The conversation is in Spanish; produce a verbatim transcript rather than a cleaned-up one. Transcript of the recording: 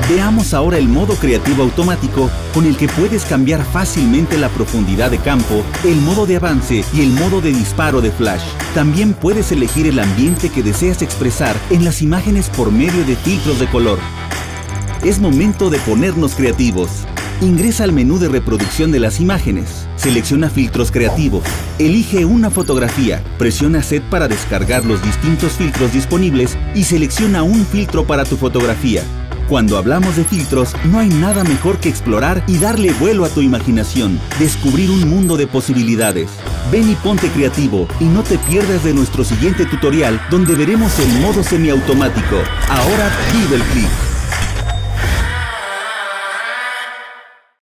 Veamos ahora el modo creativo automático con el que puedes cambiar fácilmente la profundidad de campo, el modo de avance y el modo de disparo de flash. También puedes elegir el ambiente que deseas expresar en las imágenes por medio de filtros de color. Es momento de ponernos creativos. Ingresa al menú de reproducción de las imágenes, selecciona filtros creativos, elige una fotografía, presiona Set para descargar los distintos filtros disponibles y selecciona un filtro para tu fotografía. Cuando hablamos de filtros, no hay nada mejor que explorar y darle vuelo a tu imaginación, descubrir un mundo de posibilidades. Ven y ponte creativo y no te pierdas de nuestro siguiente tutorial donde veremos el modo semiautomático. Ahora vive el clic.